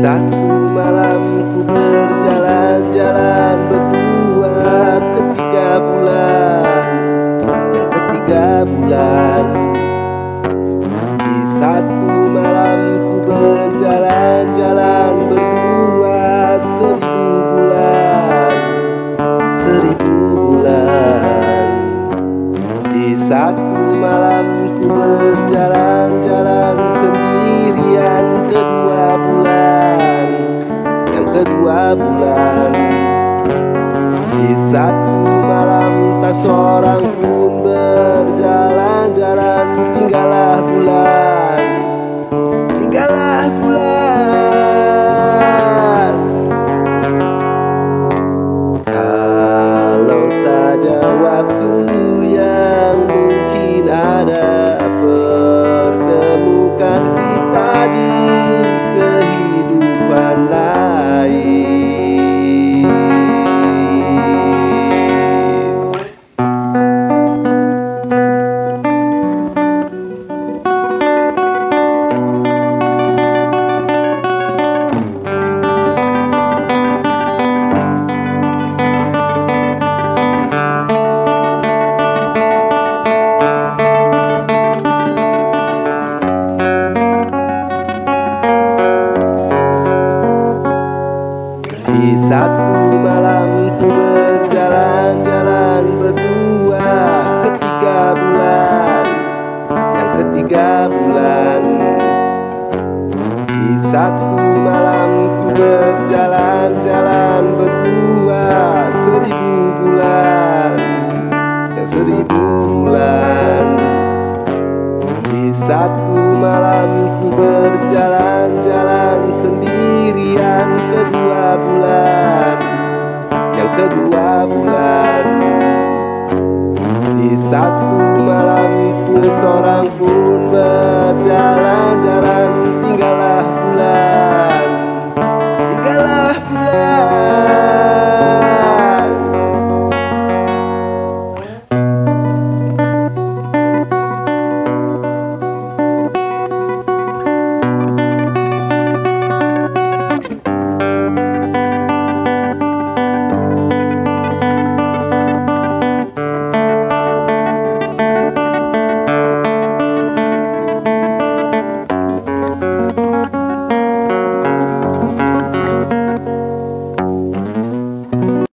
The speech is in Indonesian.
satu malam ku berjalan-jalan berdua ketiga bulan, yang ketiga bulan. Di satu malam ku berjalan-jalan berdua 1000 bulan, 1000 bulan. Di satu malam ku berjalan-jalan sendirian kedua bulan, yang kedua bulan. Di satu malam tak seorang pun berjalan-jalan, tinggallah bulan, tinggallah bulan. Kalau saja waktu yang mungkin ada pertemukan kita di kehidupan lain. Di satu malam ku berjalan-jalan berdua ketiga bulan, yang ketiga bulan. Di satu malam ku berjalan-jalan berdua 1000 bulan, yang 1000 bulan. Di satu malam ku berjalan-jalan sendirian kedua bulan, yang kedua bulan. Di satu malam pun seorang pun berjalan